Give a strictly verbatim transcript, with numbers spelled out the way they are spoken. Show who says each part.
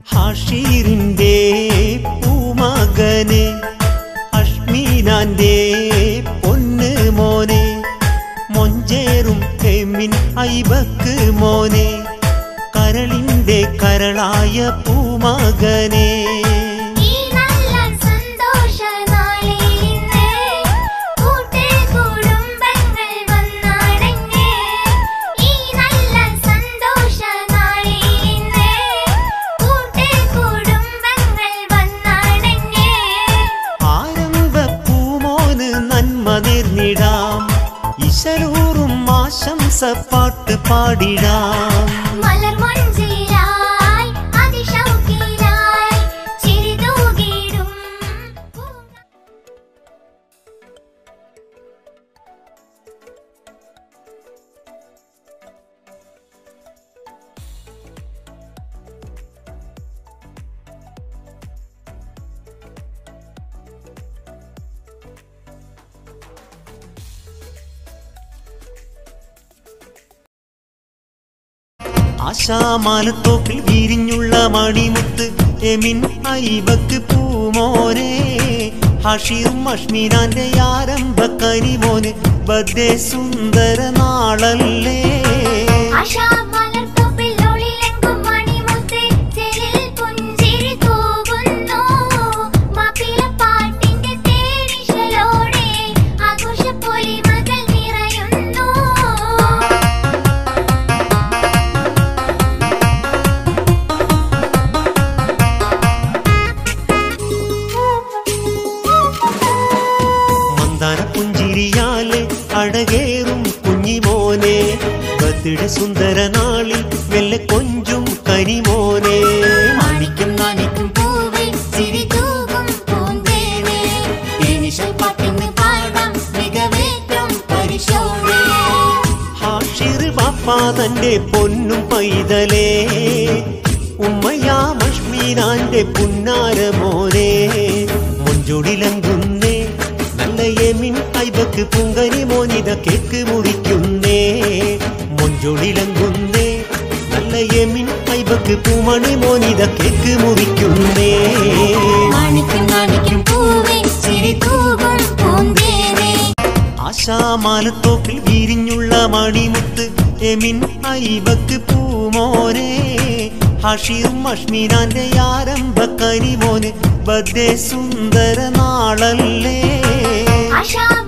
Speaker 1: ഹാഷിറിന്റെ പൂമകനെ അഷ്മീനാന്റെ പൊന്ന് മോനെ മൊഞ്ചേറും എമിൻ ഐബക്ക് മോനെ കരളിന്റെ കരളായ പൂമകനെ ഈശ്വരൂറും ആശംസ പാട്ട് പാടിടാം ആശാമാലത്തോപ്പിൽ വിരിഞ്ഞുള്ള മണിമുത്ത് എമിൻ ഐബക്ക് പൂമോനെ ഹാഷിറും അഷ്മീനാന്റെ ആരംഭ കരിമോന് ബദ്ദേ സുന്ദര നാളല്ലേ പുഞ്ചിരിയാലെ അഴകേറും കുഞ്ഞിമോനെ ബർത്ത്ഡേ സുന്ദര നാളിൽ വെല്ലെ കൊഞ്ചും കരിമോനെ മാണിക്കും നാണിക്കും പൂവേ ചിരി തൂകും പൂന്തേനെ തേനിശൽ പാട്ടിന് പാടാം മികവേറ്റം പരിശോധേ ഹാഷിർ ബാപ്പാ തന്റെ പൊന്നും പൈതലേ ഉമ്മയാം അഷ്മീനാന്റെ പുന്നാര മോനെ മൊഞ്ചൊടിലങ്കുന്നേ എമിൻ ഐബക്ക് പുങ്കനി മോനിത കേക്ക് മുറിക്കുന്നേ മൊഞ്ചൊടിലങ്കുന്നേ നല്ല എമിൻ ഐബക്ക് പൂമണി മോനിത കേക്ക് മുറിക്കുന്നേ ആശാമാലത്തോപ്പിൽ വിരിഞ്ഞുള്ള മണിമുത്ത് എമിൻ ഐബക്ക് പൂമോനെ ഹാഷിറും അഷ്മീനാന്റെ ആരംഭ കരിമോന് ബദ്ദേ സുന്ദര നാളല്ലേ